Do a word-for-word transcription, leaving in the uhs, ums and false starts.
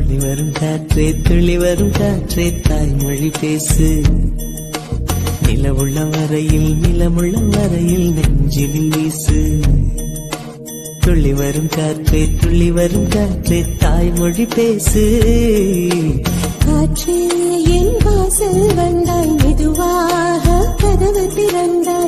துளி வரும் காற்றே துளி வரும் காற்றே தாய்மொழி பேசு. நிலவுள்ள வரையில் நிலமுள்ள வரையில் நெஞ்சினில் வீசு. துளி வரும் காற்றே துளி வரும் காற்றே தாய்மொழி பேசு. காற்றே என் வாசல் வந்தாய் மெதுவாக கதவு திறந்தாய்.